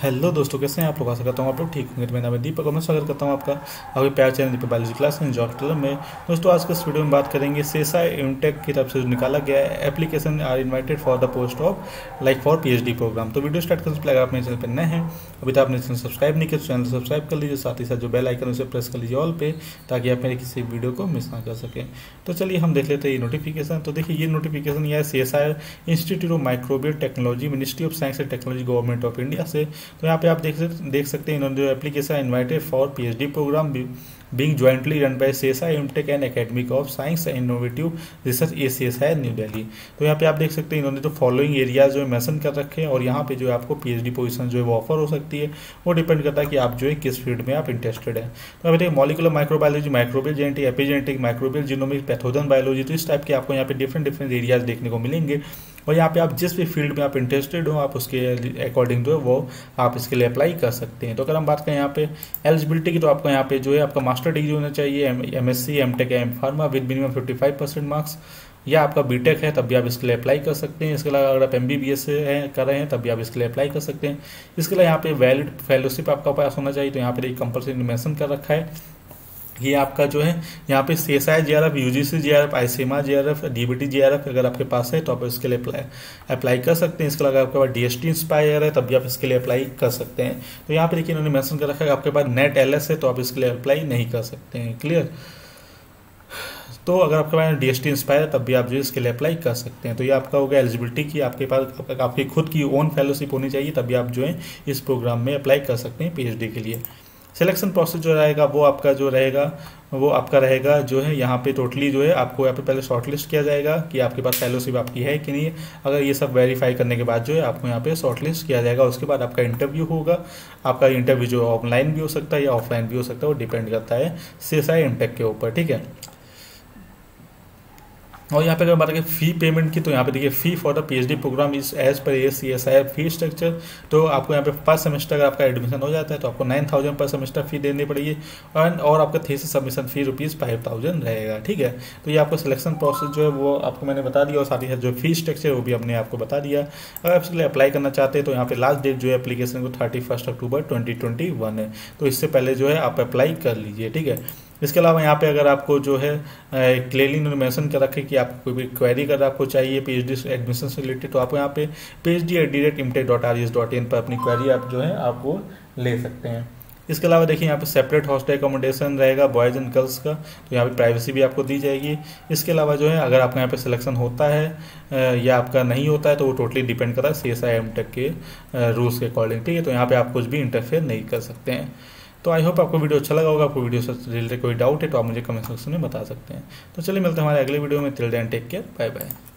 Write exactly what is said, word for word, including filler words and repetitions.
Hello दोस्तों, कैसे हैं आप लोग? आशा करता हूँ आप लोग ठीक होंगे। तो मेरा नाम है दीपक और मैं स्वागत करता हूँ आपका आपके प्यार channel Deepak biology class and job club में। दोस्तों, आज के इस वीडियो में बात करेंगे सेसा एमटेक की तरफ से जो निकाला गया है application are invited for the post of like for PhD program. तो वीडियो स्टार्ट करने से पहले अगर आप मेरे चैनल पर नए हैं, अभी तक आपने चैनल सब्सक्राइब नहीं किया तो चैनल सब्सक्राइब कर लीजिए, साथ ही साथ जो बेल आइकन उसे प्रेस कर लीजिए ऑल पे, ताकि आप मेरे किसी वीडियो को मिस ना कर सकें। तो चलिए हम देख लेते हैं ये नोटिफिकेशन। तो देखिए, ये नोटिफिकेशन यह है C S I institute of microbial technology, ministry of science and technology, government of India से। तो यहाँ पे आप देख देख सकते हैं इन्होंने जो application invited for PhD program being jointly run by C S I IMTECH and academic of science and innovative research A C S I New Delhi. तो यहाँ पे आप देख सकते हैं इन्होंने तो फॉलोइंग एरियाज जो है मेंशन कर रखे हैं, और यहाँ पे जो है आपको पीएचडी पोजीशन जो है वो ऑफर हो सकती है। वो डिपेंड करता है कि आप जो है किस फील्ड में आप इंटरेस्टेड हैं। तो अभी देखिए, molecular microbiology, microbial genetic, epigenetic, microbial genomics, pathogen biology, तो इस टाइप के आपको यहाँ पे डिफरेंट डिफरेंट एरियाज देखने को मिलेंगे। और यहाँ पे आप जिस भी फील्ड में आप इंटरेस्टेड हो, आप उसके अकॉर्डिंग जो है वो आप इसके लिए अप्लाई कर सकते हैं। तो अगर हम बात करें यहाँ पे एलिजिबिलिटी की, तो आपको यहाँ पे जो है आपका मास्टर डिग्री होना चाहिए, M S C, M tech, M pharma with minimum fifty five percent marks, या आपका बीटेक है तब भी आप इसके लिए अप्लाई कर सकते हैं। इसके अलावा अगर आप एम बी बी एस से कर रहे हैं तब भी आप इसके लिए अप्लाई कर सकते हैं। इसके अलावा यहाँ पे वैलिड फेलोशिप आपका पास होना चाहिए। तो यहाँ पे एक कंपल्सरी मेंशन कर रखा है, ये आपका जो है यहाँ पे C S I J R F, UGC J R F, ICMR J R F, DBT J R F अगर आपके पास है तो आप इसके लिए अप्लाई अप्लाई कर सकते हैं। इसके अलावा आपके पास डीएसटी इंस्पायर है तब भी आप इसके लिए अप्लाई कर सकते हैं। तो यहाँ पे देखिए इन्होंने मेंशन कर रखा है आपके पास नेट एलएस है तो आप इसके लिए अप्लाई नहीं कर सकते हैं। क्लियर? तो अगर आपके पास डीएसटी इंस्पायर है तब भी आप जो इसके लिए अप्लाई कर सकते हैं। तो ये आपका हो गया एलिजिबिलिटी की, आपके पास आपकी खुद की ओन फेलोशिप होनी चाहिए तभी आप जो है इस प्रोग्राम में अप्लाई कर सकते हैं पीएचडी के लिए। सिलेक्शन प्रोसेस जो रहेगा वो आपका जो रहेगा वो आपका रहेगा जो है यहाँ पे टोटली जो है आपको यहाँ पे पहले शॉर्टलिस्ट किया जाएगा कि आपके पास फेलोशिप आपकी है कि नहीं है। अगर ये सब वेरीफाई करने के बाद जो है आपको यहाँ पे शॉर्टलिस्ट किया जाएगा। उसके बाद आपका इंटरव्यू होगा। आपका इंटरव्यू जो ऑनलाइन भी हो सकता है या ऑफलाइन भी हो सकता है, वो डिपेंड करता है सी एस आई एमटेक के ऊपर। ठीक है। और यहाँ पे अगर बात करें फी पेमेंट की, तो यहाँ पे देखिए fee for the PhD program is as per A C S I fee structure. तो आपको यहाँ पे फर्स्ट सेमेस्टर अगर आपका एडमिशन हो जाता है तो आपको nine thousand per semester fee देनी पड़ेगी, और और आपका thesis submission fee rupees five thousand रहेगा। ठीक है। तो ये आपको सिलेक्शन प्रोसेस जो है वो आपको मैंने बता दिया, और साथ ही साथ जो फी स्ट्रक्चर है वो भी हमने आपको बता दिया। अगर आप इसके लिए अप्लाई करना चाहते हैं तो यहाँ पे लास्ट डेट जो है एप्लीकेशन को thirty first October twenty twenty one है। तो इससे पहले जो है आप अप्लाई कर लीजिए। ठीक है। इसके अलावा यहाँ पे अगर आपको जो है क्लियरली इन्होंने मेंशन कर रखे कि आपको कोई भी क्वेरी अगर आपको चाहिए पीएचडी एडमिशन से रिलेटेड, तो आपको यहाँ पे P H D at the rate IMTECH dot R S dot in पर अपनी क्वेरी आप जो है आप वो ले सकते हैं। इसके अलावा देखिए यहाँ पे सेपरेट हॉस्टल एकोमोडेशन रहेगा बॉयज़ एंड गर्ल्स का, तो यहाँ पे प्राइवेसी भी आपको दी जाएगी। इसके अलावा जो है अगर आपका यहाँ पे सिलेक्शन होता है या आपका नहीं होता है तो वो टोटली डिपेंड करता है सी एस आई एमटेक के रूल्स के अकॉर्डिंग। ठीक है। तो यहाँ पे आप कुछ भी इंटरफेयर नहीं कर सकते हैं। तो आई होप आपको वीडियो अच्छा लगा होगा। आपको वीडियो से रिलेटेड कोई डाउट है तो आप मुझे कमेंट सेक्शन में बता सकते हैं। तो चलिए मिलते हैं हमारे अगले वीडियो में। Till then take care, bye bye.